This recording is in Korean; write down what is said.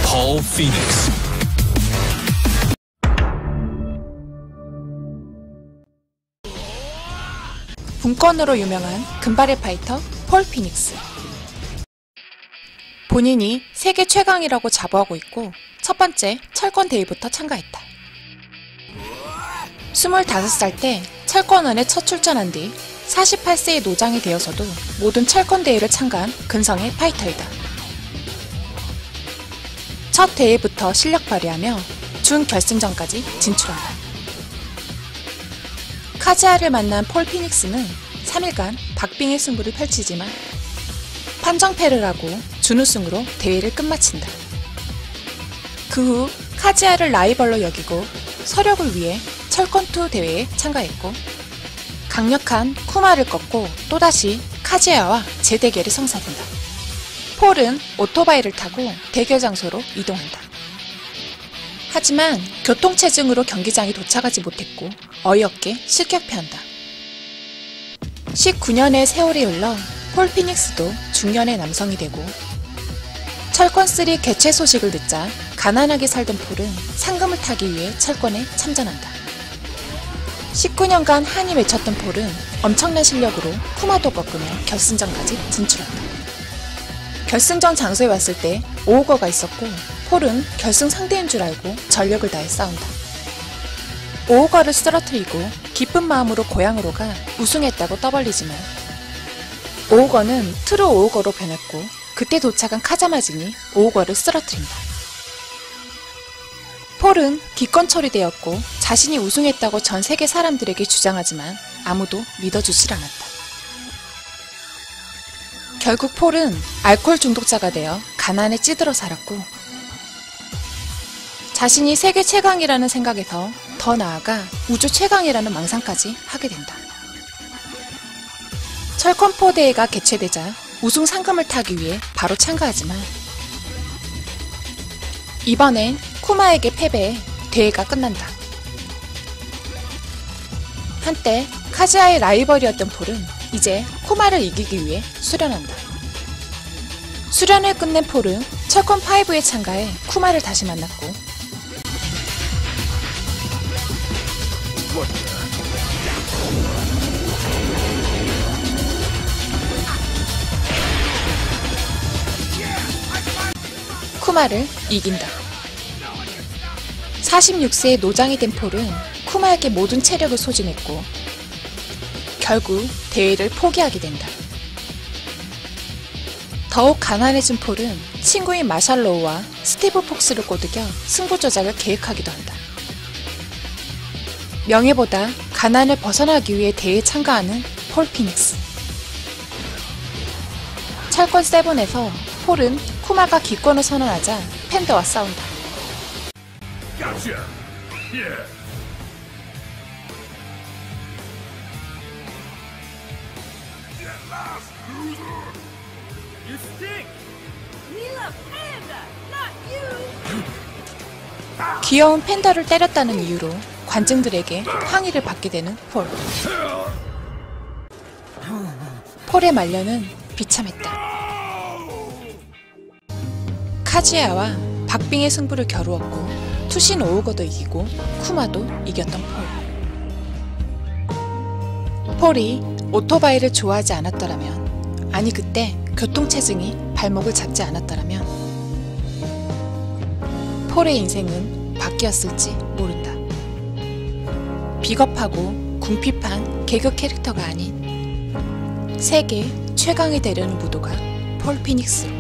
Paul Phoenix. 분권으로 유명한 금발의 파이터 폴 피닉스. 본인이 세계 최강이라고 자부하고 있고 첫 번째 철권 대회부터 참가했다. 25살 때 철권원에 첫 출전한 뒤 48세의 노장이 되어서도 모든 철권 대회를 참가한 근성의 파이터이다. 첫 대회부터 실력 발휘하며 준결승전까지 진출한다. 카즈야를 만난 폴 피닉스는 3일간 박빙의 승부를 펼치지만 판정패를 하고 준우승으로 대회를 끝마친다. 그 후 카즈야를 라이벌로 여기고 서력을 위해 철권2 대회에 참가했고 강력한 쿠마를 꺾고 또다시 카즈야와 재대결이 성사된다. 폴은 오토바이를 타고 대결 장소로 이동한다. 하지만 교통체증으로 경기장에 도착하지 못했고 어이없게 실격패한다. 19년의 세월이 흘러 폴 피닉스도 중년의 남성이 되고 철권3 개최 소식을 듣자 가난하게 살던 폴은 상금을 타기 위해 철권에 참전한다. 19년간 한이 맺혔던 폴은 엄청난 실력으로 쿠마도 꺾으며 결승전까지 진출한다. 결승전 장소에 왔을 때 오우거가 있었고 폴은 결승 상대인 줄 알고 전력을 다해 싸운다. 오우거를 쓰러뜨리고 기쁜 마음으로 고향으로 가 우승했다고 떠벌리지만 오우거는 트루 오우거로 변했고 그때 도착한 카자마진이 오우거를 쓰러뜨린다. 폴은 기권 처리되었고 자신이 우승했다고 전 세계 사람들에게 주장하지만 아무도 믿어주질 않았다. 결국 폴은 알코올 중독자가 되어 가난에 찌들어 살았고 자신이 세계 최강이라는 생각에서 더 나아가 우주 최강이라는 망상까지 하게 된다. 철권4 대회가 개최되자 우승 상금을 타기 위해 바로 참가하지만 이번엔 쿠마에게 패배해 대회가 끝난다. 한때 카즈야의 라이벌이었던 폴은 이제 쿠마를 이기기 위해 수련한다. 수련을 끝낸 폴은 철권5에 참가해 쿠마를 다시 만났고 쿠마를 이긴다. 46세의 노장이 된 폴은 쿠마에게 모든 체력을 소진했고 결국 대회를 포기하게 된다. 더욱 가난해진 폴은 친구인 마샬로우와 스티브 폭스를 꼬드겨 승부 조작을 계획하기도 한다. 명예보다 가난을 벗어나기 위해 대회에 참가하는 폴 피닉스. 철권 7에서 폴은 쿠마가 기권을 선언하자 팬더와 싸운다. Gotcha. Yeah. Get lost, loser. You stink. We love Panda, not you. 귀여운 팬더를 때렸다는 이유로 관중들에게 항의를 받게 되는 폴. 폴의 말년은 비참했다. 카즈야와 박빙의 승부를 겨루었고 투신 오우거도 이기고 쿠마도 이겼던 폴. 폴이 오토바이를 좋아하지 않았더라면, 아니 그때 교통체증이 발목을 잡지 않았더라면 폴의 인생은 바뀌었을지 모른다. 비겁하고 궁핍한 개그 캐릭터가 아닌 세계 최강이 되려는 무도가 폴 피닉스로